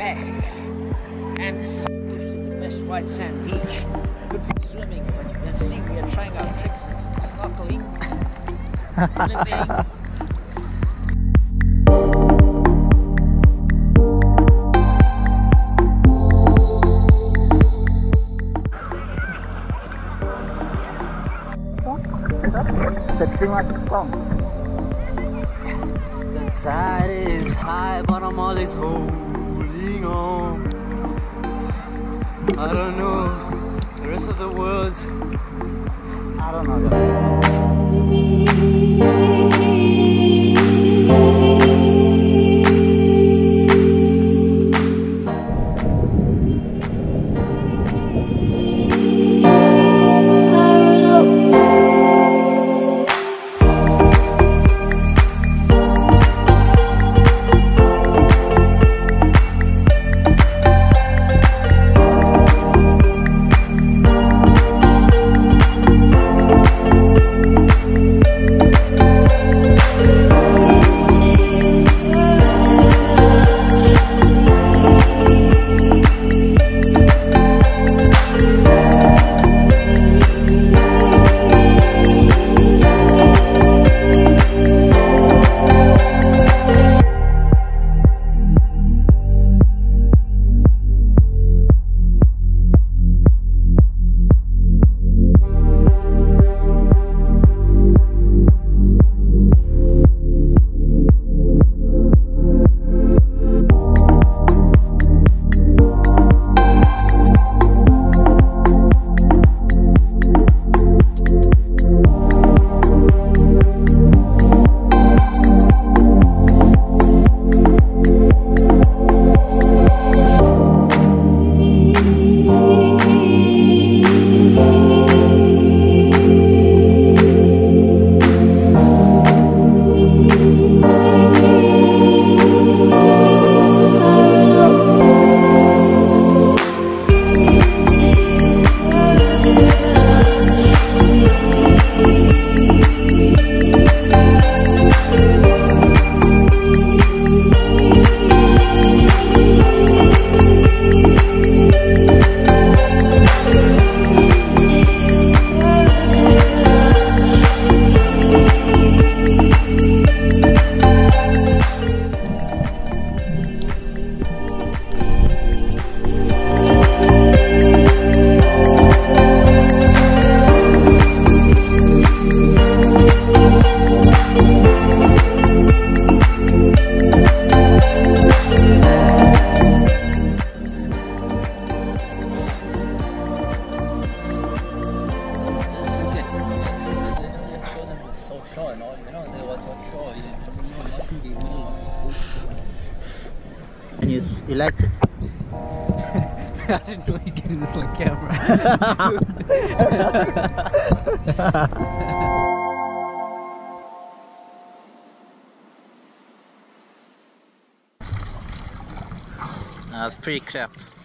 And this is the best white sand beach. Good for swimming, but you can see we are trying our tricks in snorkeling, flipping. The tide is high, but I'm always holding on. I don't know the rest of the world. I don't know. And you liked it? I didn't know you getting this on camera. That's pretty crap.